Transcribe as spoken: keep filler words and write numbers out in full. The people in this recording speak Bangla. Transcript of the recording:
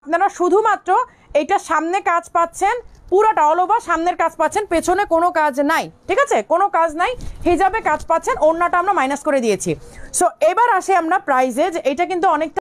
আপনারা শুধুমাত্র এটা সামনে কাজ পাচ্ছেন, পুরোটা অল ওভার সামনের কাজ পাচ্ছেন, পেছনে কোনো কাজ নাই, ঠিক আছে, কোনো কাজ নাই, হিজাবে কাজ পাচ্ছেন, ওড়নাটা আমরা মাইনাস করে দিয়েছি। সো এবার আসে আমরা প্রাইজে, যে এটা কিন্তু অনেকটা